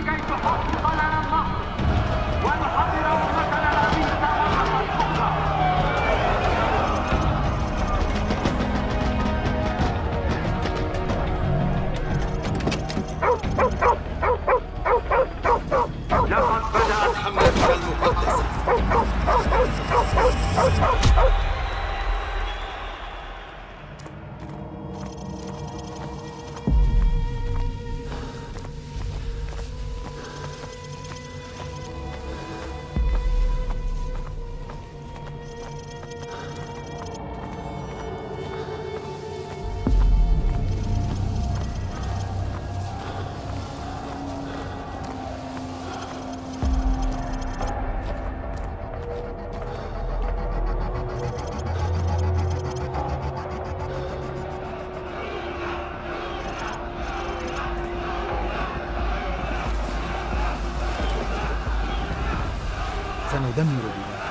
كي تحقق لنا النصر ونحضر أمتنا العزيزة مرة أخرى. لقد بدأت حملتنا المقدسة. سندمر بلادهم.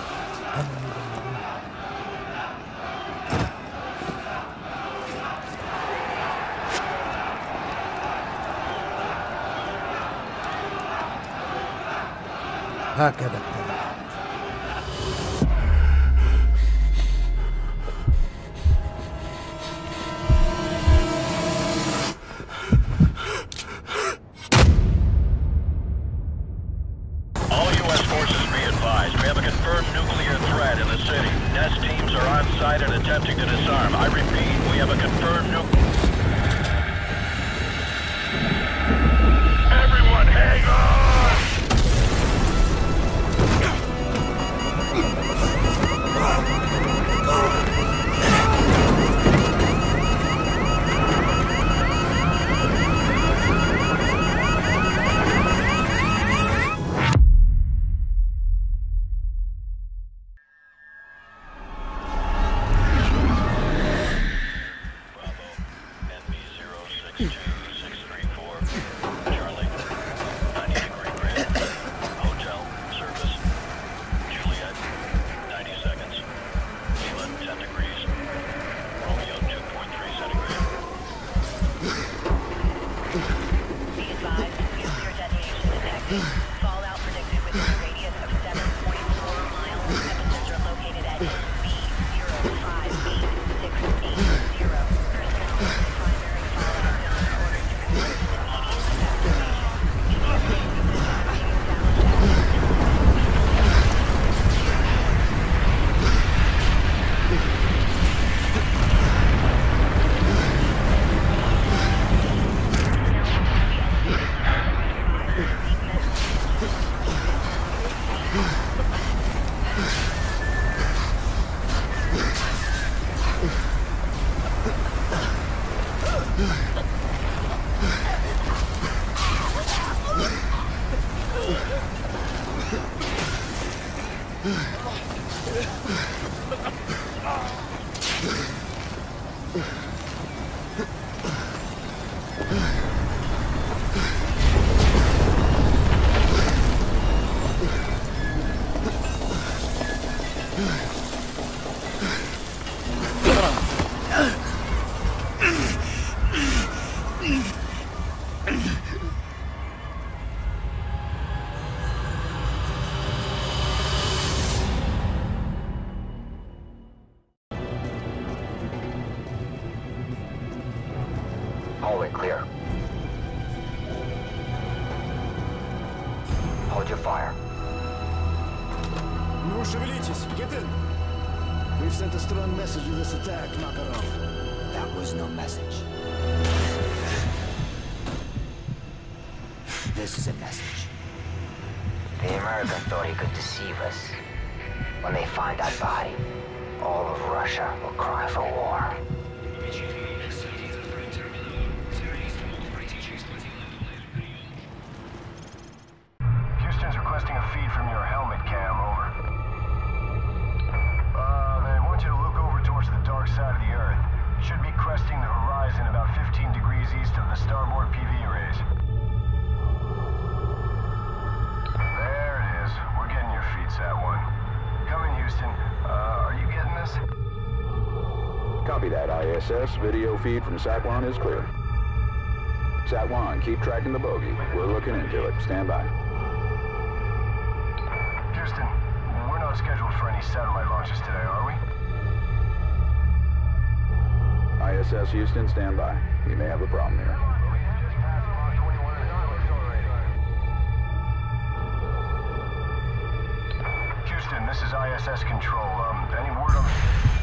هكذا ابتدأت. Attempting to disarm. I repeat, we have a confirmed nuclear... Everyone hang on! Fallout predicted within a radius of 7.4 miles. Epicenter located at B058680. Personnel in the primary fallout zone ordered to convert to immediate evacuation. Hallway clear. Hold your fire. Ну, шевелитесь! Get in! We've sent a strong message with this attack, Makarov. That was no message. This is a message. The American thought he could deceive us. When they find that body, all of Russia will cry for war. Houston's requesting a feed from your helmet cam, over. They want you to look over towards the dark side of the Earth. Should be cresting the horizon about 15 degrees east of the starboard PV arrays. There it is. We're getting your feed, Sat-1. Come in, Houston. Are you getting this? Copy that, ISS. Video feed from Sat-1 is clear. Sat 1, keep tracking the bogey. We're looking into it. Stand by. Houston, we're not scheduled for any satellite launches today, are we? ISS Houston, stand by. You may have a problem here. Houston, this is ISS Control. Any word on...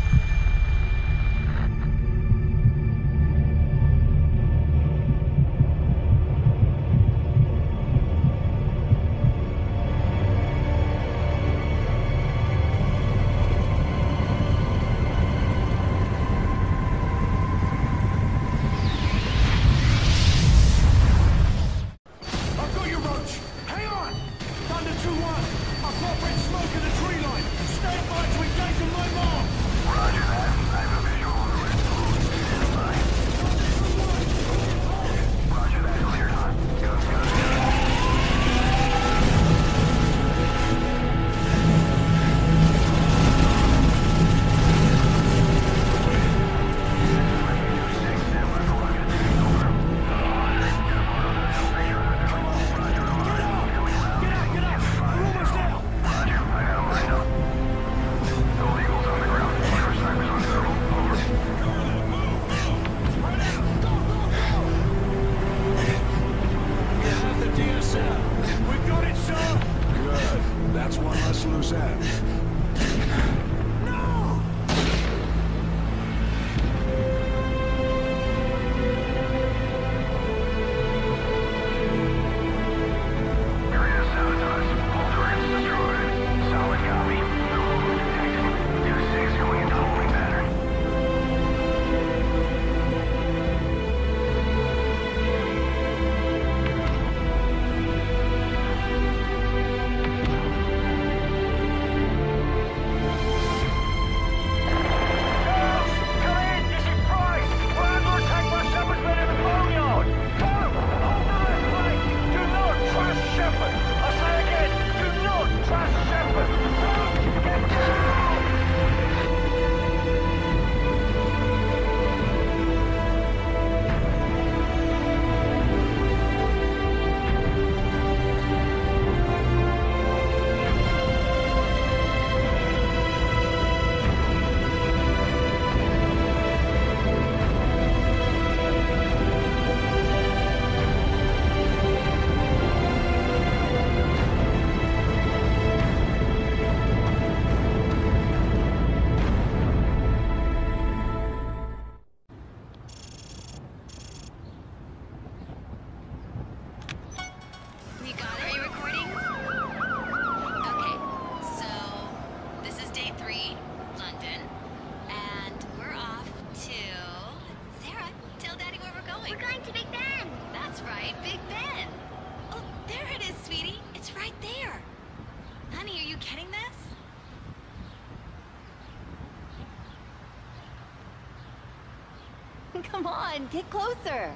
Come on, get closer.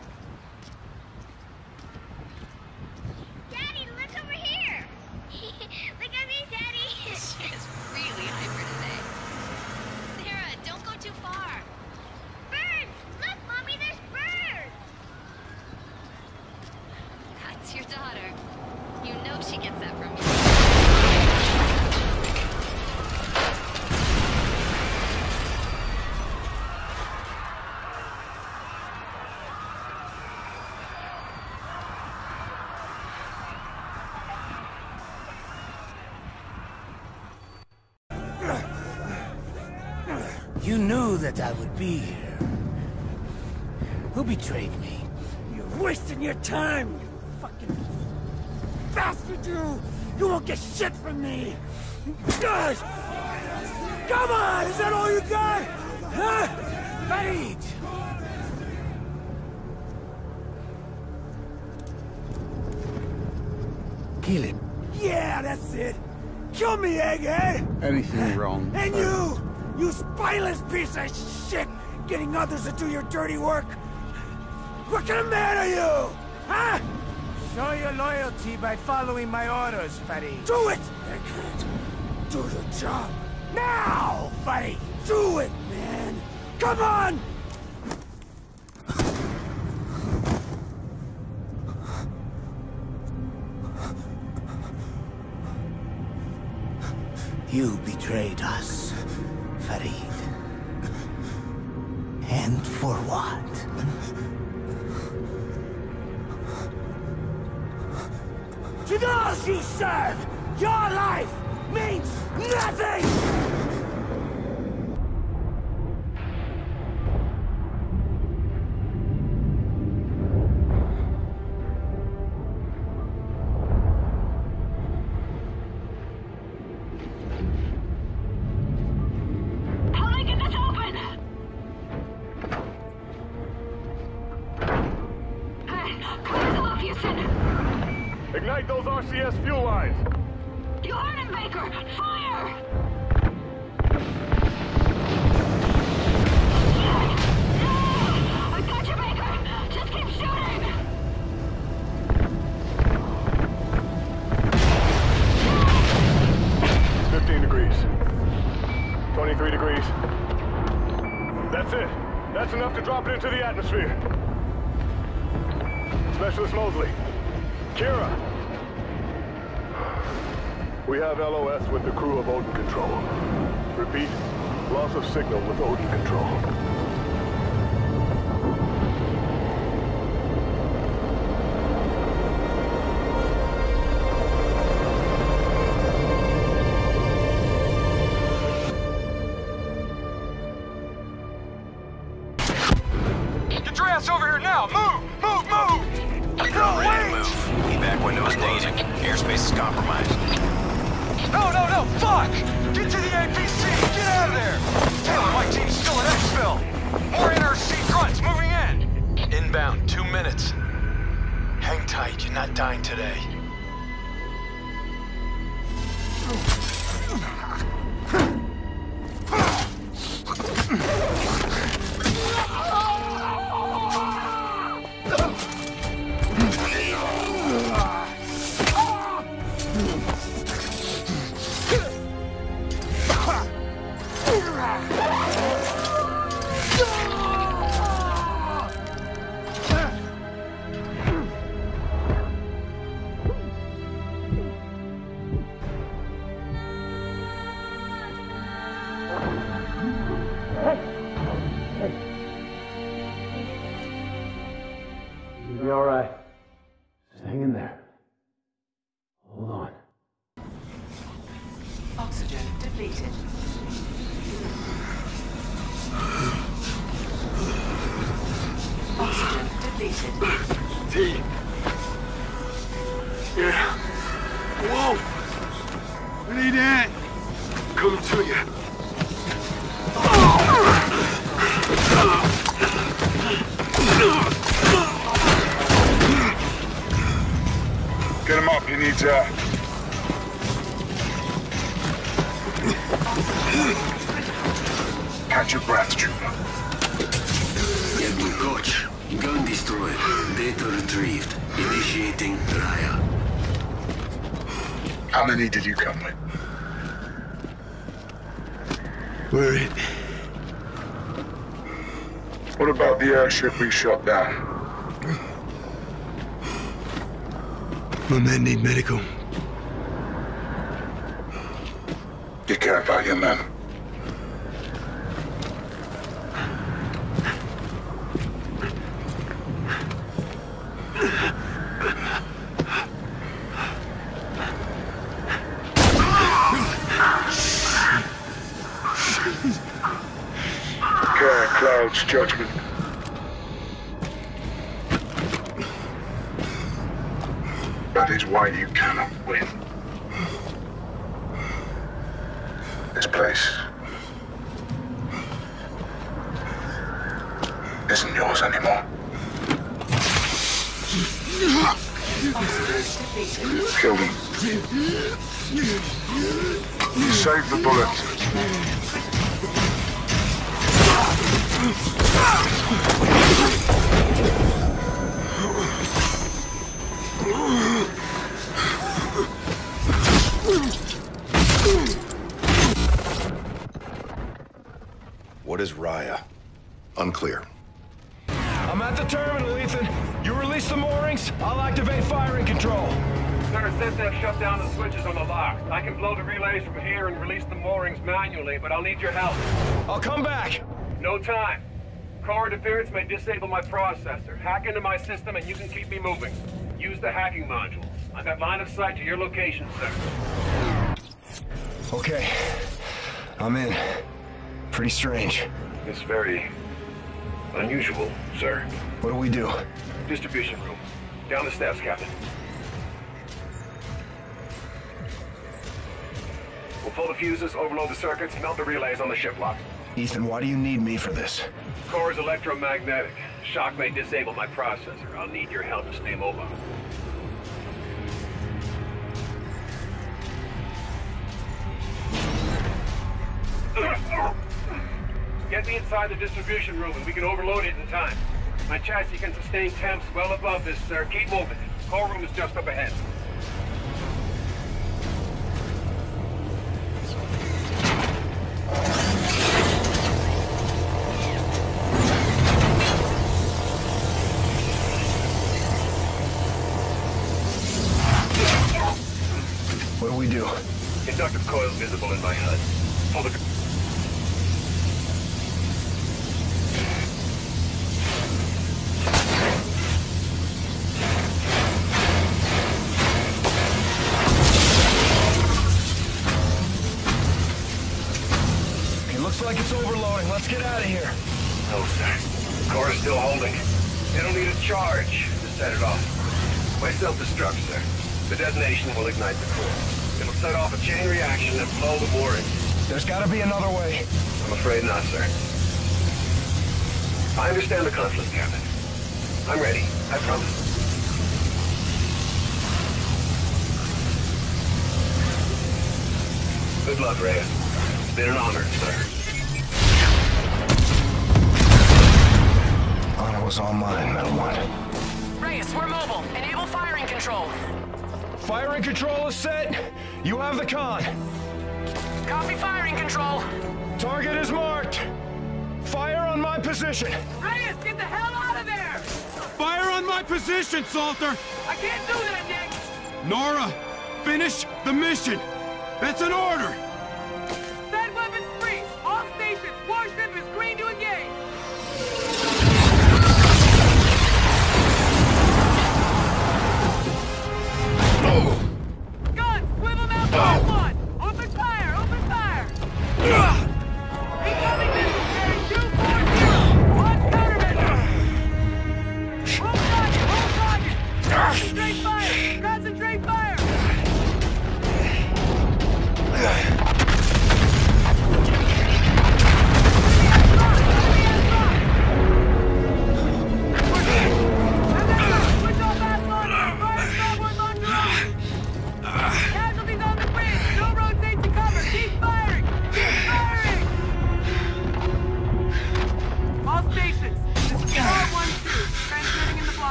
Daddy, look over here. Look at me, Daddy. She is really hyper today. Sarah, don't go too far. Birds! Look, Mommy, there's birds! That's your daughter. You know she gets that from you. You knew that I would be here. Who betrayed me? You're wasting your time, you fucking bastard, you! You won't get shit from me! Guys! Come on! Is that all you got? Huh? Farid! Kill him. Yeah, that's it! Kill me, egghead! Anything wrong? And you! You spineless piece of shit! Getting others to do your dirty work! What kind of man are you? Huh? Show your loyalty by following my orders, Farid. Do it! Egghead. Do your job. Now, Farid! Do it, man! Come on! You betrayed us, Farid. And for what? To those you serve, your life means nothing! Ignite those RCS fuel lines! You heard him, Baker! Fire! I got you, Baker! Just keep shooting! 15 degrees. 23 degrees. That's it. That's enough to drop it into the atmosphere. Specialist Mosley. Kira! We have LOS with the crew of Odin Control. Repeat, loss of signal with Odin Control. Get your ass over here now! Move! Move! Move! No, wait! Back window is closing. Airspace is compromised. No, no, no! Fuck! Get to the APC! Get out of there! Taylor, my team's still in exfil! More NRC grunts moving in! Inbound, 2 minutes. Hang tight, you're not dying today. You'll be all right. Just hang in there. Hold on. Oxygen depleted. Oxygen depleted. T. Yeah. Whoa! We need it. Coming to you. Get him up, he needs air. Catch your breath, Trooper. Edward Koch. Gun destroyed. Data retrieved. Initiating Raya. How many did you come with? Worried. What about the airship we shot down? My men need medical. You care about your men? Care clouds judgment. That is why you cannot win. This place isn't yours anymore. Kill them. Save the bullets. What is Raya? Unclear. I'm at the terminal, Ethan. You release the moorings, I'll activate firing control. Sir, SSF shut down the switches on the lock. I can blow the relays from here and release the moorings manually, but I'll need your help. I'll come back. No time. Core interference may disable my processor. Hack into my system and you can keep me moving. Use the hacking module. I've got line of sight to your location, sir. Okay. I'm in. Pretty strange. It's very unusual, sir. What do we do? Distribution room. Down the steps, Captain. We'll pull the fuses, overload the circuits, melt the relays on the ship lock. Ethan, why do you need me for this? Core is electromagnetic. Shock may disable my processor. I'll need your help to stay mobile. Get me inside the distribution room and we can overload it in time. My chassis can sustain temps well above this, sir. Keep moving. Core room is just up ahead. What do we do? Inductive coil visible in my HUD. Pull the... Looks like it's overloading. Let's get out of here. No, sir. Core is still holding. It'll need a charge to set it off. My self-destruct, sir. The detonation will ignite the core. It'll set off a chain reaction and blow the mooring. There's gotta be another way. I'm afraid not, sir. I understand the conflict, Captain. I'm ready. I promise. Good luck, Reyes. It's been an honor, sir. Honor was all mine, Metal One. Reyes, we're mobile. Enable firing control. Firing control is set. You have the con. Copy firing control. Target is marked. Fire on my position. Reyes, get the hell out of there! Fire on my position, Salter! I can't do that, Nick! Nora, finish the mission. That's an order. Set weapons free. All stations. Warship is green to engage. Oh!